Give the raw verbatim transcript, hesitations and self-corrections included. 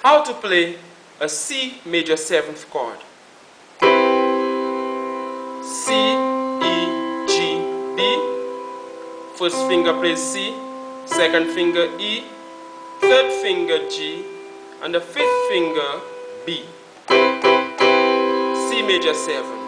How to play a C major seventh chord. C, E, G, B. First finger plays C, second finger E, third finger G, and the fifth finger B. C major seven.